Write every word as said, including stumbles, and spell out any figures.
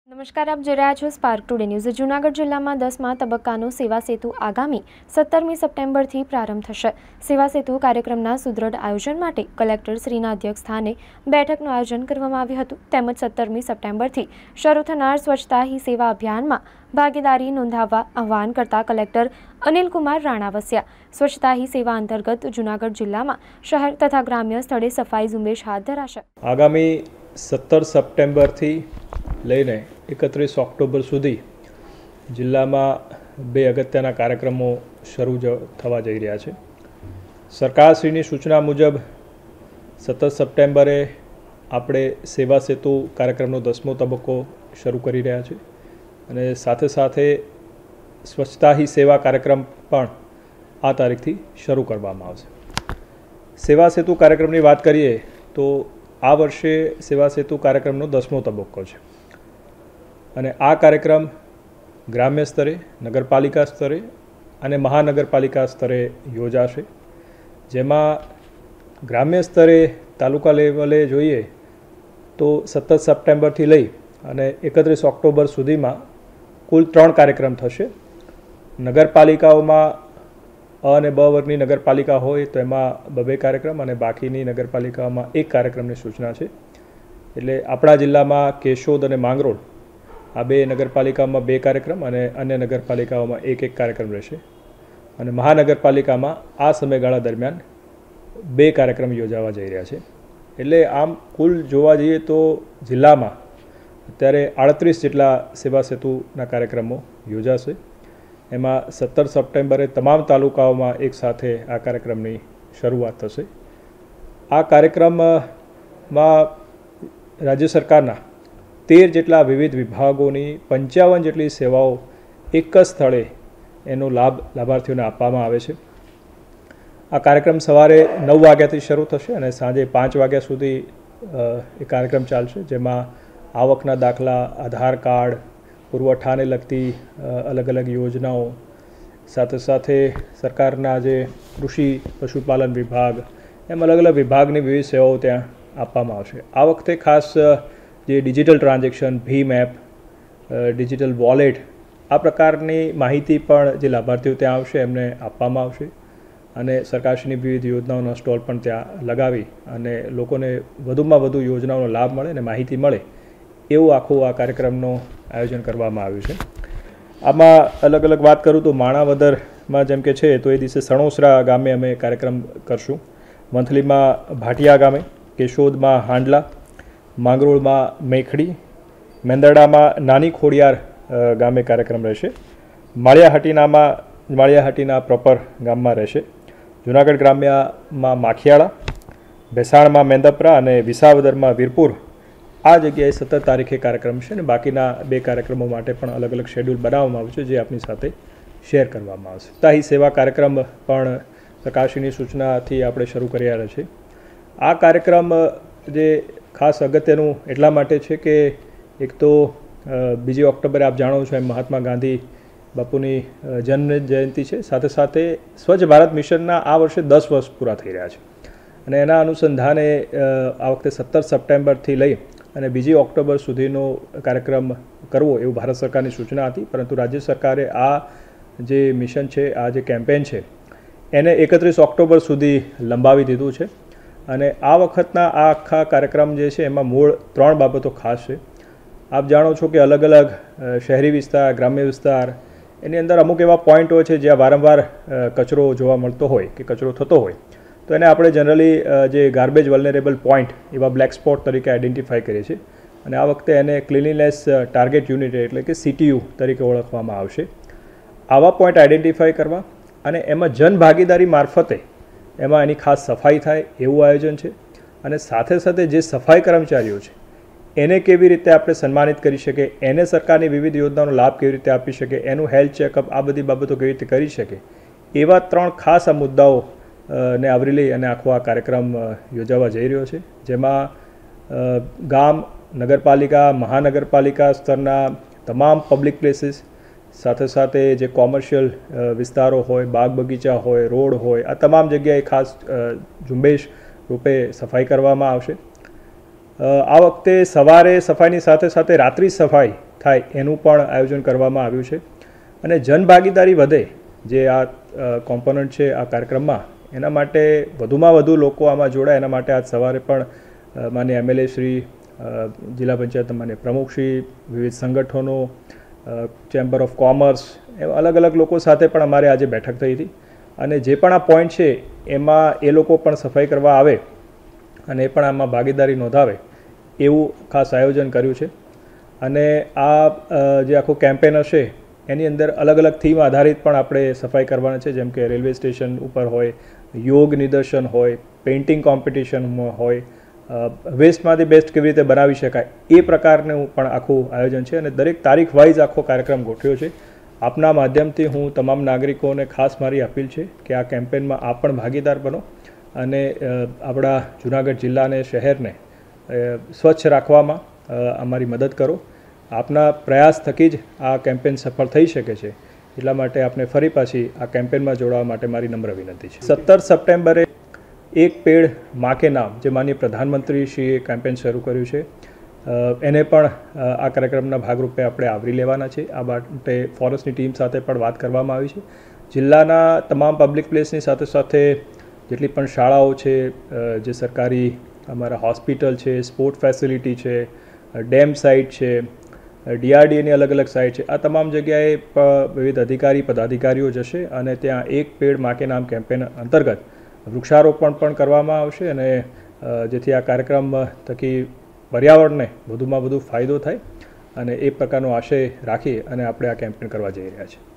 નમસ્કાર, આપ જોઈ રહ્યા છો સ્પાર્ક ટુડે ન્યૂઝ। જૂનાગઢ જિલ્લામાં દસમા તબક્કાનો સેવા સેતુ આગામી સત્તરમી સપ્ટેમ્બરથી પ્રારંભ થશે। સેવા સેતુ કાર્યક્રમના સુદૃઢ આયોજન માટે કલેક્ટર શ્રીના અધ્યક્ષ સ્થાને બેઠકનું આયોજન કરવામાં આવ્યું હતું। તેમજ સત્તરમી સપ્ટેમ્બરથી શરૂ થનાર સ્વચ્છતા હી સેવા અભિયાનમાં ભાગીદારી નોંધાવવા આહ્વાન કરતા કલેક્ટર અનિલકુમાર રાણાવસિયા સ્વચ્છતા હી સેવા અંતર્ગત જૂનાગઢ જિલ્લામાં શહેર તથા ગ્રામ્ય સ્થળે સફાઈ ઝુંબેશ હાથ ધરાશે। આગામી સત્તર સપ્ટેમ્બરથી લઈને એકત્રીસ ઓક્ટોબર સુધી જિલ્લામાં બે અગત્યના કાર્યક્રમો શરૂ થવા જઈ રહ્યા છે। સરકારશ્રીની સૂચના મુજબ સત્તર સપ્ટેમ્બરે આપણે સેવા સેતુ કાર્યક્રમનો દસમો તબક્કો શરૂ કરી રહ્યા છે અને સાથે સાથે સ્વચ્છતા હી સેવા કાર્યક્રમ પણ આ તારીખથી શરૂ કરવામાં આવશે। સેવા સેતુ કાર્યક્રમની વાત કરીએ તો આ વર્ષે સેવા સેતુ કાર્યક્રમનો દસમો તબક્કો છે અને આ કાર્યક્રમ ગ્રામ્ય સ્તરે, નગરપાલિકા સ્તરે અને મહાનગરપાલિકા સ્તરે યોજાશે। જેમાં ગ્રામ્ય સ્તરે તાલુકા લેવલે જોઈએ તો સત્તર સપ્ટેમ્બરથી લઈ અને એકત્રીસ ઓક્ટોબર સુધીમાં કુલ ત્રણ કાર્યક્રમ થશે। નગરપાલિકાઓમાં અ અને બ વર્ગની નગરપાલિકા હોય તો એમાં બબે કાર્યક્રમ અને બાકીની નગરપાલિકાઓમાં એક કાર્યક્રમની સૂચના છે। એટલે આપણા જિલ્લામાં કેશોદ અને માંગરોળ આ બે નગરપાલિકાઓમાં બે કાર્યક્રમ અને અન્ય નગરપાલિકાઓમાં એક એક કાર્યક્રમ રહેશે અને મહાનગરપાલિકામાં આ સમયગાળા દરમિયાન બે કાર્યક્રમ યોજાવા જઈ રહ્યા છે। એટલે આમ કુલ જોવા જઈએ તો જિલ્લામાં અત્યારે આડત્રીસ જેટલા સેવા સેતુના કાર્યક્રમો યોજાશે। એમાં સત્તર સપ્ટેમ્બરે તમામ તાલુકાઓમાં એક સાથે આ કાર્યક્રમની શરૂઆત થશે। આ કાર્યક્રમમાં રાજ્ય સરકારના તેર જેટલા વિવિધ વિભાગોની પંચાવન જેટલી સેવાઓ એક જ સ્થળે એનો લાભ લાભાર્થીઓને આપવામાં આવે છે। આ કાર્યક્રમ સવારે નવ વાગ્યાથી શરૂ થશે અને સાંજે પાંચ વાગ્યા સુધી એ કાર્યક્રમ ચાલશે। જેમાં આવકના દાખલા, આધાર કાર્ડ, પુરવઠાને લગતી અલગ અલગ યોજનાઓ, સાથે સાથે સરકારના જે કૃષિ પશુપાલન વિભાગ એમ અલગ અલગ વિભાગની વિવિધ સેવાઓ ત્યાં આપવામાં આવશે। આ વખતે ખાસ જે ડિજિટલ ટ્રાન્ઝેક્શન, ભીમ એપ, ડિજિટલ વોલેટ આ પ્રકારની માહિતી પણ જે લાભાર્થીઓ ત્યાં આવશે એમને આપવામાં આવશે અને સરકારશ્રીની વિવિધ યોજનાઓનો સ્ટોલ પણ ત્યાં લગાવી અને લોકોને વધુમાં વધુ યોજનાઓનો લાભ મળે અને માહિતી મળે એવું આખું આ કાર્યક્રમનું આયોજન કરવામાં આવ્યું છે। આમાં અલગ અલગ વાત કરું તો માણાવદરમાં જેમ કે છે તો એ દિવસે સણોસરા ગામે અમે કાર્યક્રમ કરશું, મંથલીમાં ભાટિયા ગામે, કેશોદમાં હાંડલા, માંગરોળમાં મેખડી, મેંદરડામાં નાની ખોડિયાર ગામે કાર્યક્રમ રહેશે, માળિયાહાટીનામાં માળિયાહાટીના પ્રોપર ગામમાં રહેશે, જૂનાગઢ ગ્રામ્યમાં માખિયાળા, ભેસાણમાં મેંદપરા અને વિસાવદરમાં વીરપુર આ જગ્યાએ સત્તર તારીખે કાર્યક્રમ છે અને બાકીના બે કાર્યક્રમો માટે પણ અલગ અલગ શેડ્યુલ બનાવવામાં આવ્યું છે જે આપની સાથે શેર કરવામાં આવશે। સ્વચ્છતા હી સેવા કાર્યક્રમ પણ સરકારશ્રીની સૂચનાથી આપણે શરૂ કરી રહ્યા છીએ। આ કાર્યક્રમ જે ખાસ અગત્યનું એટલા માટે છે કે એક તો બીજી ઓક્ટોબરે આપ જાણો છો એમ મહાત્મા ગાંધી બાપુની જન્મ જયંતિ છે, સાથે સાથે સ્વચ્છ ભારત મિશનના આ વર્ષે દસ વર્ષ પૂરા થઈ રહ્યા છે અને એના અનુસંધાને આ વખતે સત્તર સપ્ટેમ્બરથી લઈ અને બીજી ઓક્ટોબર સુધીનો કાર્યક્રમ કરવો એવું ભારત સરકારની સૂચના હતી, પરંતુ રાજ્ય સરકારે આ જે મિશન છે, આ જે કેમ્પેન છે એને એકત્રીસ ઓક્ટોબર સુધી લંબાવી દીધું છે અને આ વખતના આ આખા કાર્યક્રમ જે છે એમાં મૂળ ત્રણ બાબતો ખાસ છે। આપ જાણો છો કે અલગ અલગ શહેરી વિસ્તાર, ગ્રામ્ય વિસ્તાર એની અંદર અમુક એવા પોઈન્ટ હોય છે જ્યાં વારંવાર કચરો જોવા મળતો હોય કે કચરો થતો હોય તો એને આપણે જનરલી જે ગાર્બેજ વલ્નરેબલ પોઈન્ટ એવા બ્લેક સ્પોટ તરીકે આઈડેન્ટિફાઈ કરીએ છીએ અને આ વખતે એને ક્લિનલીનેસ ટાર્ગેટ યુનિટ એટલે કે સીટીયુ તરીકે ઓળખવામાં આવશે। આવા પોઈન્ટ આઈડેન્ટિફાઈ કરવા અને એમાં જનભાગીદારી મારફતે એમાં એની ખાસ સફાઈ થાય એવું આયોજન છે અને સાથે સાથે જે સફાઈ કર્મચારીઓ છે એને કેવી રીતે આપણે સન્માનિત કરી શકીએ, એને સરકારની વિવિધ યોજનાઓનો લાભ કેવી રીતે આપી શકે, એનું હેલ્થ ચેકઅપ આ બધી બાબતો કેવી રીતે કરી શકે એવા ત્રણ ખાસ આ મુદ્દાઓ ને આવરી લઈ અને આખો આ કાર્યક્રમ યોજાવા જઈ રહ્યો છે। જેમાં ગામ, નગરપાલિકા, મહાનગરપાલિકા સ્તરના તમામ પબ્લિક પ્લેસીસ, સાથે સાથે જે કોમર્શિયલ વિસ્તારો હોય, બાગ બગીચા હોય, રોડ હોય, આ તમામ જગ્યાએ ખાસ ઝુંબેશ રૂપે સફાઈ કરવામાં આવશે। આ વખતે સવારે સફાઈની સાથે સાથે રાત્રિ સફાઈ થાય એનું પણ આયોજન કરવામાં આવ્યું છે અને જનભાગીદારી વધે જે આ કોમ્પોનન્ટ છે આ કાર્યક્રમમાં, એના માટે વધુમાં વધુ લોકો આમાં જોડાય એના માટે આજ સવારે પણ માન્ય એમએલએ શ્રી, જિલ્લા પંચાયત માન્ય પ્રમુખશ્રી, વિવિધ સંગઠનો, ચેમ્બર ઓફ કોમર્સ, એવા અલગ અલગ લોકો સાથે પણ અમારે આજે બેઠક થઈ હતી અને જે પણ આ પોઈન્ટ છે એમાં એ લોકો પણ સફાઈ કરવા આવે અને એ પણ આમાં ભાગીદારી નોંધાવે એવું ખાસ આયોજન કર્યું છે. અને આ જે આખું કેમ્પેન હશે એની અંદર અલગ અલગ થીમ આધારિત પણ આપણે સફાઈ કરવાના છે, જેમ કે રેલવે સ્ટેશન ઉપર હોય, યોગ નિદર્શન હોય, પેઇન્ટિંગ કોમ્પિટિશન હોય, વેસ્ટમાંથી બેસ્ટ કેવી રીતે બનાવી શકાય એ પ્રકારનું પણ આખું આયોજન છે અને દરેક તારીખ વાઇઝ આખો કાર્યક્રમ ગોઠવ્યો છે. આપના માધ્યમથી હું તમામ નાગરિકોને ખાસ મારી અપીલ છે કે આ કેમ્પેનમાં આપ પણ ભાગીદાર બનો અને આપણા જૂનાગઢ જિલ્લાને, શહેરને સ્વચ્છ રાખવામાં અમારી મદદ કરો. આપના પ્રયાસ થકી જ આ કેમ્પેન સફળ થઈ શકે છે, એટલા માટે આપને ફરી પાછી આ કેમ્પેનમાં જોડાવા માટે મારી નમ્ર વિનંતી છે. સત્તર સપ્ટેમ્બરે એક પેડ માં કે નામ, જે માનનીય પ્રધાનમંત્રીશ્રીએ કેમ્પેન શરૂ કર્યું છે, એને પણ આ કાર્યક્રમના ભાગરૂપે આપણે આવરી લેવાના છે. આ માટે ફોરેસ્ટની ટીમ સાથે પણ વાત કરવામાં આવી છે. જિલ્લાના તમામ પબ્લિક પ્લેસની સાથે સાથે જેટલી પણ શાળાઓ છે, જે સરકારી અમારા હોસ્પિટલ છે, સ્પોર્ટ ફેસિલિટી છે, ડેમ સાઇટ છે, ડીઆરડીએની અલગ અલગ સાઇટ છે, આ તમામ જગ્યાએ વિવિધ અધિકારી પદાધિકારીઓ જશે અને ત્યાં એક પેડ માં કે નામ કેમ્પેન અંતર્ગત વૃક્ષારોપણ પણ કરવામાં આવશે અને જેથી આ કાર્યક્રમ થકી પર્યાવરણને વધુમાં વધુ ફાયદો થાય અને એ પ્રકારનો આશય રાખી અને આપણે આ કેમ્પેન કરવા જઈ રહ્યા છીએ.